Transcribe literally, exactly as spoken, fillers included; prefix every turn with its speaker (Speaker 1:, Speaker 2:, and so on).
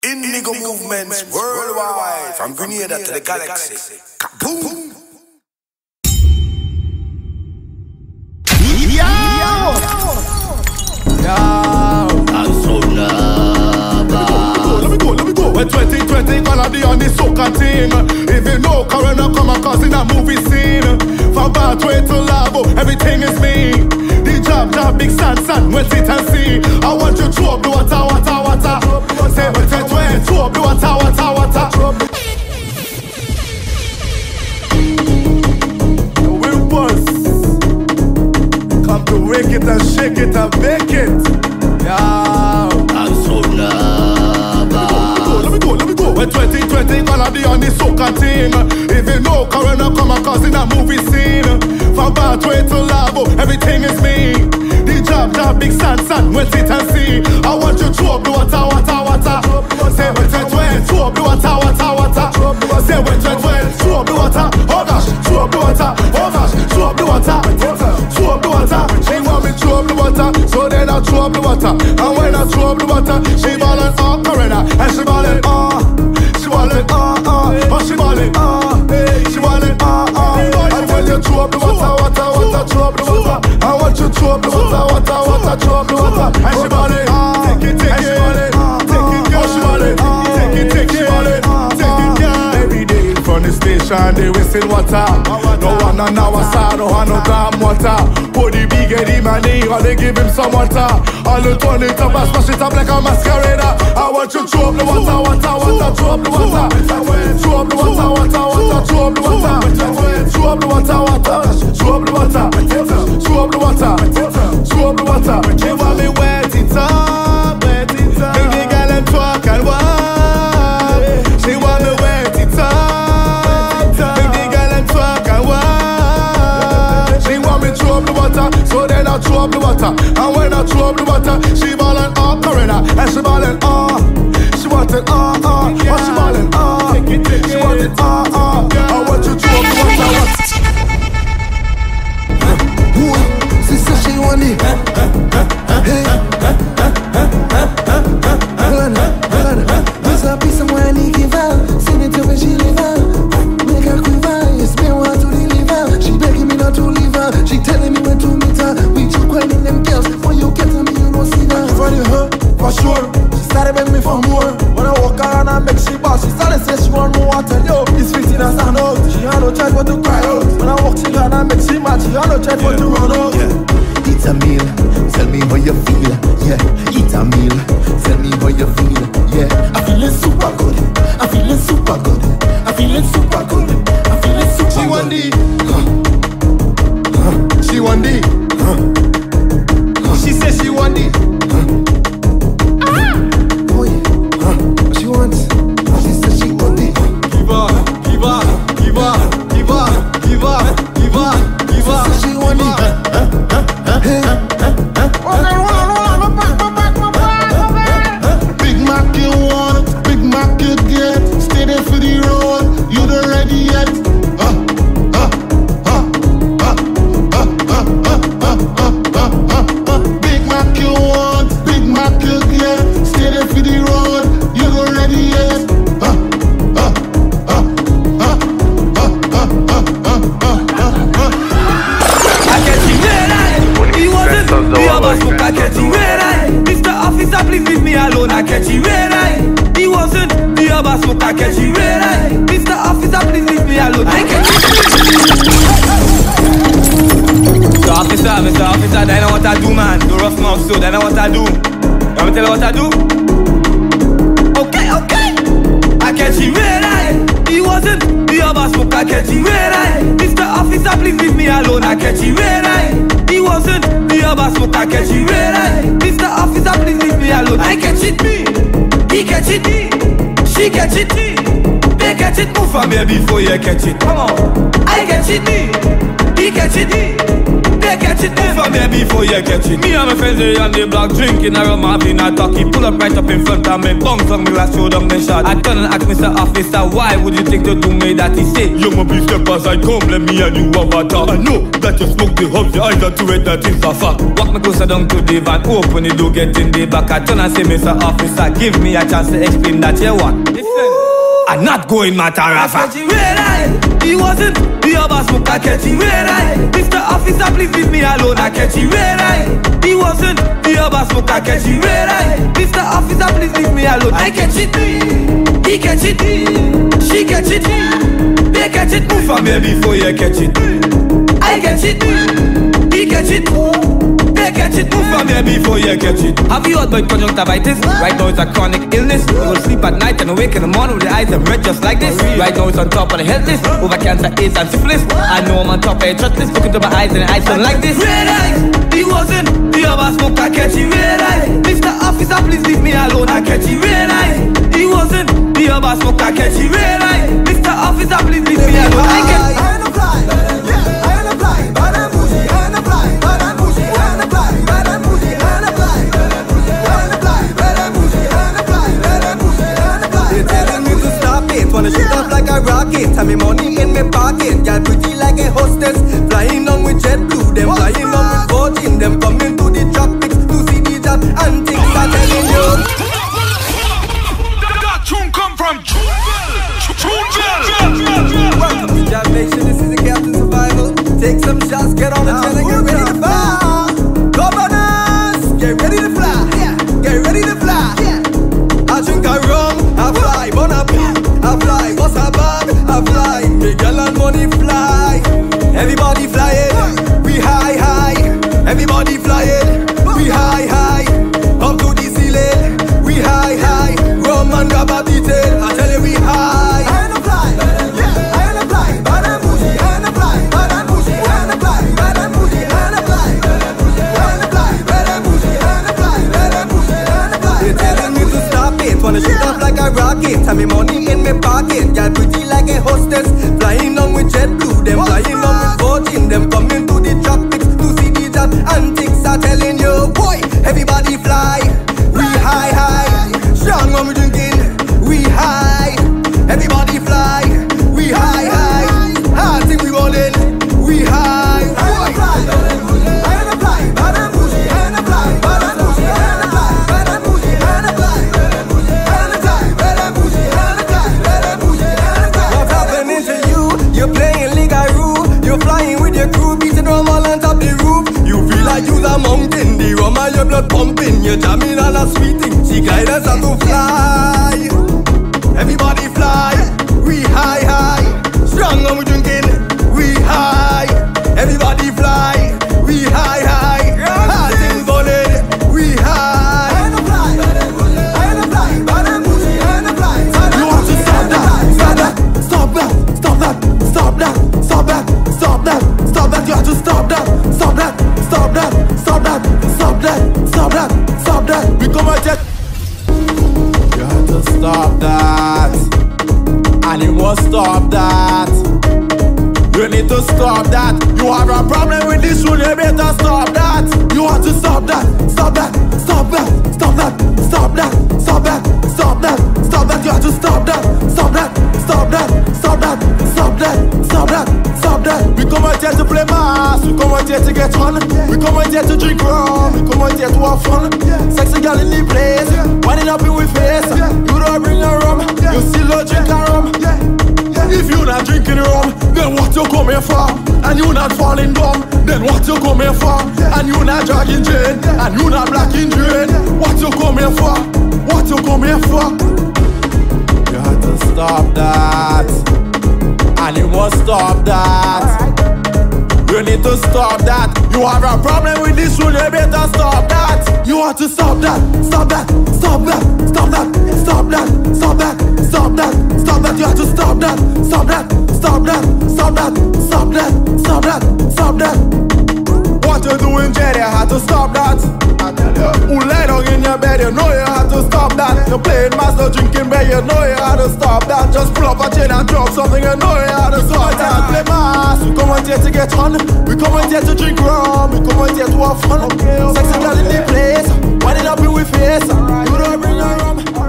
Speaker 1: Indigo movements worldwide, from Grenada to the galaxy. Kaboom!
Speaker 2: Yo! Yo! I'm so nervous. Let me go, let me go. When twenty twenty gonna be on the soca team. If you know Corona come across in a movie scene. From Bathway to Lavo, everything is me. The job, job, big sun, sun, we'll sit and see. I want you to up the water, water, water. Say, but ten twenty, to up the water, water, water. We buzz. Come to wake it and shake it and bake it. Yeah. I'm so nervous. Let me go, let me go. When twenty twenty gonna be on the soca team. If you know Corona come across in a movie scene. From Bathway to Lavo, everything is me. The job, job, big sun, sun, we'll sit and see. I want you to up the water, water, water. Say when twenty twenty, to up the water, water, water. Say when twenty twenty, to up the water. Oh gosh, to up the water. Oh gosh, to up the water. To up the water. She want me to up the water, so then I throw up the water. And when I throw up the water, she ballin' oh Corona, and she ballin' oh, she ballin' oh oh, oh she ballin' oh, she ballin' oh oh. And when you throw up the water, water, water, throw up the water. I want you to throw up the water, water, water, throw up the water. And she ballin' take it, take it, take it, oh she ballin' take it, take it, take it, yeah. Every day in front of the station, they wasting water. No one on our side, no one no damn water. Put the big Eddie money, or they give him some water. All the turn it up and smash it up like a masquerade. I want you to throw up the water, water, water, throw up the water. Throw up the water, water, water, throw up the water. Throw up the water, water, throw up the water. Throw up the water, throw up the water. She want me wet it up, wet it up. Make the girl and talk and walk. She want me wet it up, make the girl and talk and walk. She want me throw up the water, so then I throw up the water. And when I throw up the water, she ballin' oh Corona, and she ballin' oh, she want it oh oh, oh she ballin' oh, she want it oh oh. I want you to throw up the water.
Speaker 3: She said she want it. Hey, hold on, hold on. There's a piece of money give her. Send it to where she live her. Make her quiver. Yes, me want to deliver. She begging me not to leave her. She telling me when to meet her. We just grinding them girls. When you get to me, you don't see her. Funny her, for sure. She started begging me for more. When I walk around and make she boss, she started saying she want more. I tell yo, it's fifteen and stand out. She had no choice but to cry out. When I walk, she got and make she mad. She had no choice but to run out.
Speaker 4: Eat a meal, tell me how you feel. Yeah, eat a meal, tell me how you feel. Yeah, I'm feeling super good. I'm feeling super good. I'm feeling super good. I'm feeling super
Speaker 2: She
Speaker 4: good.
Speaker 2: want the, huh. Huh. She want the, huh. Huh. She said she want the, huh.
Speaker 3: Ah. Oh yeah, huh. What she wants? She said she want it.
Speaker 2: Give her, give her, give her, give her, give her, give her, give her.
Speaker 3: She said she want it. Hey.
Speaker 4: Big Mac you want, Big Mac you get. Stay there for the road, you don't ready yet. Uh, uh, uh, uh, uh, uh, uh, uh, uh, uh, uh. Big Mac you want, Big Mac you get. Stay there for the road, you don't ready yet. Uh, uh, uh, uh, uh, uh, uh, uh, uh, uh.
Speaker 5: I can't see where I He wasn't the other smoke, I can't see where I Mister Officer, please leave me alone, I can't see where I He wasn't the other smoke, I can't see where I Mister Officer, please leave me alone, I can't see Mister Officer, Mister Officer, they know what I do, man. Do rough mouth, so they know what I do. You want me tell you what I do? Okay, okay. I can't see where I He wasn't the other smoke, I can't see where I Mister Officer, please leave me alone, I can't see where I He wasn't the other smoke, I can't see where I Mister Officer, please leave me alone. I can't cheat me, he can't cheat me, she can't cheat me. They can't cheat me for me before you can cheat. Come on, I can't cheat me, he can't cheat me. They can't cheat me for me before you catch it. Me and my friends here on the block drinking a rum, having a talkie. Pull up right up in front of me, bounce on me, glass, show down the shot. I turn and ask Mister Officer, why would you think to do me that? He say, you must be step aside, come let me and you have a talk. I know that you smoke the hubs, the eyes are to it, that is a fact. Walk me closer down to the van, open the door, get in the back. I turn and say, Mister Officer, give me a chance to explain that you want. I'm not going Matarafa. He wasn't the other smoke, I catch him where I. Mister Officer, please leave me alone, I catch him where I. He wasn't the other smoke, I catch him where I. Mister Officer, please leave me alone, I catch it. He catch it, she catch it, they catch it. Move from here before you catch it. I catch it, he catch it, they catch it. Move from here before you catch it. Have you heard about conjunctivitis? Right now it's a chronic illness. You will sleep at night and awake in the morning with the eyes are red just like this. Right now it's on top of the health list. Over cancer, AIDS and syphilis. I know I'm on top of a trust list. Look into my eyes and the eyes don't like this. Red eyes, he wasn't the other smoke, I catch him red eyes. Mister Officer, please leave me alone, I catch him red eyes. He wasn't the other smoke, I catch him red eyes. Mister Officer, please leave me alone, I catch him.
Speaker 6: Wanna shoot off like a rocket. Have me money in me pocket. Girl pretty like a hostess. Flying on with JetBlue. Them flying on with Virgin. Them coming to the tropics to see the job and things I'm telling you.
Speaker 7: That tune come from Jungle.
Speaker 6: Welcome to Jam Nation. This is the Captain Survival. Take some shots, get on the jet and get ready to fly. Governors, get ready to fly. Get ready to fly. I drink a rum, I fly, bon up. I fly, what's a bag? I fly, me girl and money fly. Everybody flying, we high, high. Everybody flying, we high, high. Up to the ceiling, we high, high. Rum and grab a detail, I tell you we high. I ain't a fly, yeah, I ain't a fly. Bad and bougie, I ain't a fly. Bad and bougie, I ain't a fly. Bad and bougie, I ain't a fly. Bad and bougie, I ain't a fly. Bad and bougie, I ain't a fly. Bad and bougie, I ain't a fly. They telling me to stop it, wanna shoot off like a rocket. Have me money in me pocket, girl pretty like a hostess. Flying on with JetBlue, them flying on with Virgin. Them coming to the tropics to see the job antics. I'm telling you, boy, everybody fly. We high, high. Strong when we drinking, we high. Everybody fly. We high, high. Hard thing we rolling, we high. I ain't a fly, I ain't a fly. Bad and bougie, I ain't a fly. Bad and bougie, I ain't a fly. Bad and bougie, I ain't a fly. Bad and bougie, I ain't a fly. Bad and bougie, I ain't a fly. Bad and bougie, I ain't a fly. What's happening to you? You're playing Ligaroo. You're flying with your crew, beating drum all on top the roof. You feel like you're a mountain, the rum and your blood pumping. You're jamming on a sweet thing. She guide us how to fly. Everybody fly. We high, high. Strong when we drinking. We high. Everybody fly. We high, high. Hard things burning. We high. I ain't a fly. I ain't a fly. Bad and bougie. I ain't a fly.
Speaker 3: You want to stop that? Stop that? Stop that? Stop that? Stop that? Stop that? Stop that? Stop that? You have to stop that. Stop that. Stop that. Stop that. Stop that. Stop that. Stop that. We come and check. You have to stop that. And you must stop that. You need to stop that. You have a problem with this one, you better stop that. You want to stop that. Stop that. Stop that. Stop that. Stop that. Stop that. Stop that. Stop that. You have to stop that. Stop that. Stop that. Stop that. Stop that. Stop that. Stop that. We come out here to play mass. We come out here to get fun. We come out here to drink rum. We come out here to have fun. Sexy girl in the place. Winding up in with face. You don't bring a rum. You still don't drink a rum. If you not drinking rum, then what you come here for? And you not falling dumb, then what you come here for? And you not dragging chain, and you not blacking drain. What you come here for? What you come here for? You have to stop that. And you must stop that. You need to stop that. You have a problem with this one, you better stop that. You want to stop that. Stop that. Stop that. Stop that. Stop that. Stop that. Stop that. Stop that. You have to stop that. Stop that. Stop that. Stop that. Stop that. Stop that. Stop that. What you doing, Jerry? You have to stop that. I tell you. Who lay down in your bed, you know you have to stop that.
Speaker 2: No playing mass, no drinking beer, you know you how to stop that. Just pull up a chain and drop something, you know you how to stop that. Play mass, we come out here to get on. We come out here to drink rum, we come out here to have fun. Sexy girl in the place, wind it up in we face. You don't bring her rum.